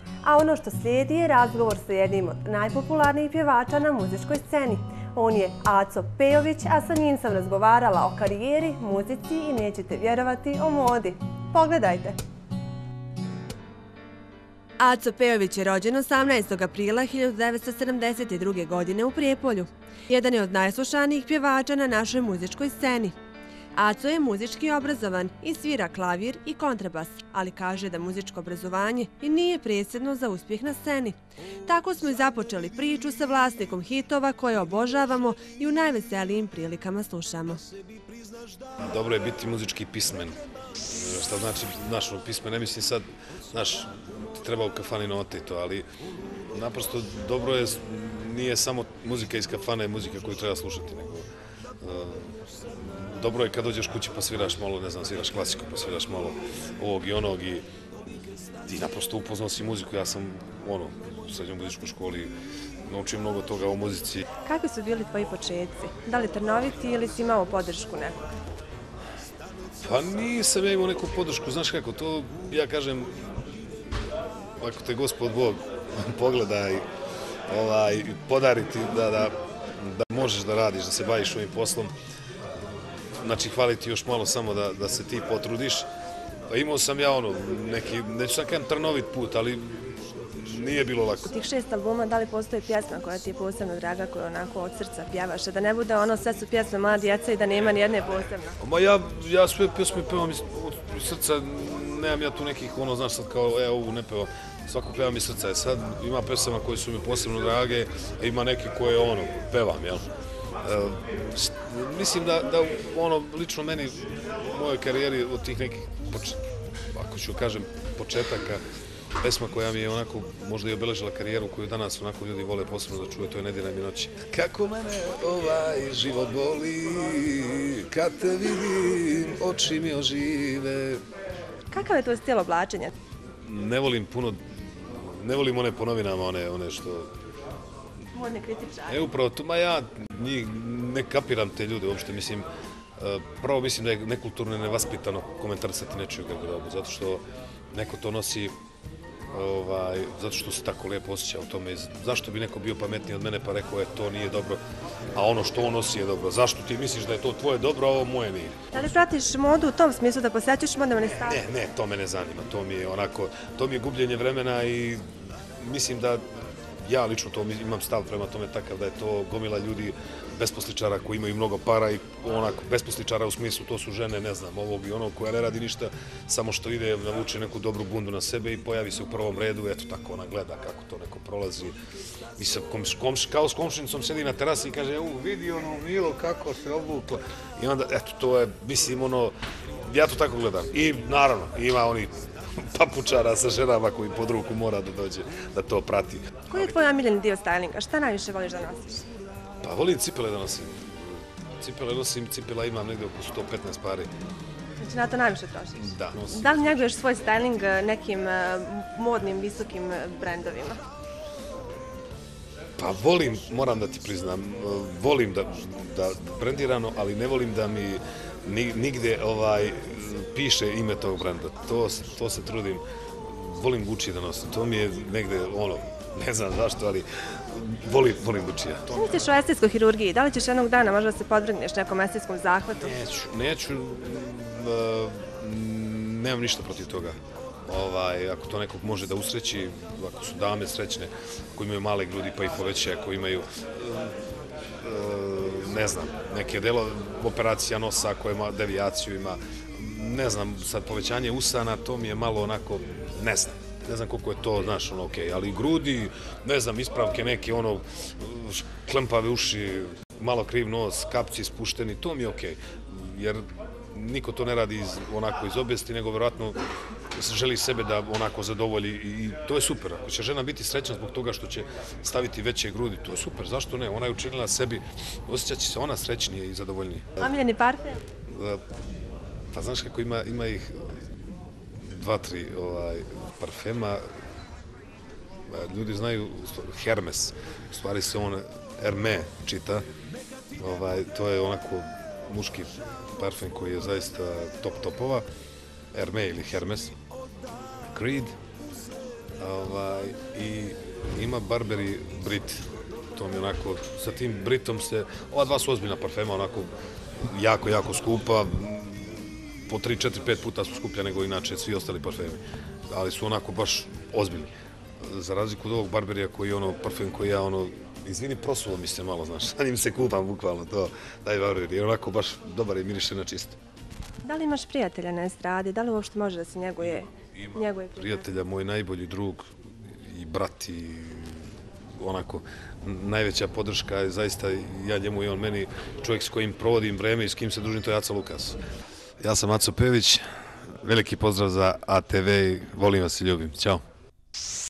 A ono što slijedi je razgovor sa jednim od najpopularnijih pjevača na muzičkoj sceni. On je Aco Pejović, a sa njim sam razgovarala o karijeri, muzici i nećete vjerovati o modi. Pogledajte! Aco Pejović je rođen 18. aprila 1972. godine u Prijepolju. Jedan je od najslušanijih pjevača na našoj muzičkoj sceni. Aco je muzički obrazovan i svira klavir i kontrabas, ali kaže da muzičko obrazovanje i nije presudno za uspjeh na sceni. Tako smo i započeli priču sa vlasnikom hitova koje obožavamo i u najveselijim prilikama slušamo. Dobro je biti muzički pismen. Šta znači našo pismen? Ne mislim sad, znaš, treba u kafani note i to, ali naprosto dobro je, nije samo muzika iz kafane, muzika koju treba slušati, nego dobro je kad dođeš kući pa sviraš malo, ne znam, sviraš klasiku pa sviraš malo ovog i onog i naprosto upoznao si muziku. Ja sam u srednjoj muzičkoj školi naučio mnogo toga o muzici. Kakvi su bili tvoji početci? Da li trnoviti ili si imao podršku nekog? Pa nisam ja imao neku podršku, znaš kako, to ja kažem, ako te Gospod Bog pogleda i podari ti da možeš da radiš, da se baviš ovim poslom, znači hvali ti još malo samo da se ti potrudiš. Pa imao sam ja neki, neću sad kažem trnovit put, ali nije bilo lako. U tih 6 albuma, da li postoji pjesma koja ti je posebno draga, koju onako od srca pjevaš, da ne bude sve su pjesme mala djeca i da nema nijedne posebno? Ma ja sve pjesme pevam iz srca, nemam ja tu nekih, znaš sad kao, ovu ne pevam, svako pevam iz srca. Sad ima pjesama koje su mi posebno drage, a ima neke koje pevam, jel? Mislim da lično meni, u mojoj karijeri od tih nekih, ako ću kažem, početaka, pesma koja mi je onako možda i obeležila karijeru koju danas onako ljudi vole posebno da čuje, to je Ne diraj mi noći. Kako mene ovaj život boli, kad te vidim, oči mi ožive. Kakav je to stil oblačenja? Ne volim one po novinama, one što... Modne kritičare. Upravo to, ja njih ne kapiram te ljude uopšte, mislim, prvo mislim da je nekulturno i nevaspitano komentarisati nečiju garderobu, zato što neko to nosi, zato što se tako lijepo osjeća u tome. Zašto bi neko bio pametniji od mene pa rekao, to nije dobro, a ono što on nosi je dobro. Zašto ti misliš da je to tvoje dobro, a ovo moje nije? Da li pratiš modu u tom smislu da posjećaš modne stvari? Ne, to me ne zanima, to mi je gubljenje vremena i mislim da ja lično to imam stav prema tome takav da je to gomila ljudi besposličara koji imaju mnogo para i besposličara u smislu to su žene, ne znam, ovog i onog koja ne radi ništa, samo što ide, navuče neku dobru bundu na sebe i pojavi se u prvom redu, eto tako ona gleda kako to neko prolazi i kao s komšinicom sedi na terasi i kaže, vidi Milo kako se obukla i onda, eto, to je, mislim, ja to tako gledam i naravno ima oni papučara sa ženama koji pod ruku mora da dođe da to prati. Koji je tvoj omiljeni dio stylinga? Šta najviše voliš da nosiš? Pa volim cipele da nosim. Cipela imam negdje oko 115 pari. Znači na to najviše trošiš? Da, nosim. Da li njeguješ svoj styling nekim modnim, visokim brendovima? Pa volim, moram da ti priznam, volim da brendirano, ali ne volim da mi nigde piše ime tog brenda. To se trudim. Volim Gucci da nosim. To mi je negde, ne znam zašto, ali volim Gucci-a. Što misliš o estetskoj hirurgiji? Da li ćeš jednog dana možda se podvrgneš nekom estetskom zahvatu? Neću. Nemam ništa protiv toga. Ako to nekog može da usreći, ako su dame srećne, ako imaju male grudi pa i poveće, ako imaju ne znam, neke delo operacija nosa, ako ima devijaciju, ima, ne znam, sad povećanje usana, to mi je malo onako, ne znam koliko je to, znaš, okej, ali grudi, ne znam, ispravke neke, klempave uši, malo kriv nos, kapci spušteni, to mi je okej, jer niko to ne radi iz obijesti, nego vjerojatno želi sebe da onako zadovolji i to je super. Ako će žena biti srećna zbog toga što će staviti veće grudi, to je super, zašto ne? Ona je učinila sebi, osjećat će se ona srećnije i zadovoljnije. Omiljeni parfem? Pa znaš kako ima ih 2-3 parfema, ljudi znaju Hermes, u stvari se on Hermé čita, to je onako muški parfem koji je zaista top topova, Hermé ili Hermes, Creed, I ima Burberry Brit. To mi onako, sa tim Britom ova dva su ozbiljna parfema, onako jako, jako skupa, po 3, 4, 5 puta su skuplja nego inače svi ostali parfemi, ali su onako baš ozbiljni. Za razliku od ovog Burberrya koji je parfem koji ja izvini, prosulo mi se malo, znaš, sa njim se kupam bukvalno, taj Burberry je onako baš dobar i miriše na čisto. Da li imaš prijatelja na estradi? Da li uopšte može da se njeguje? Imam prijatelja, moj najbolji drug i brat i onako najveća podrška je zaista ja njemu i on meni, čovjek s kojim provodim vreme i s kim se družim, to je Aca Lukas. Ja sam Aco Pević, veliki pozdrav za ATV, volim vas i ljubim. Ćao.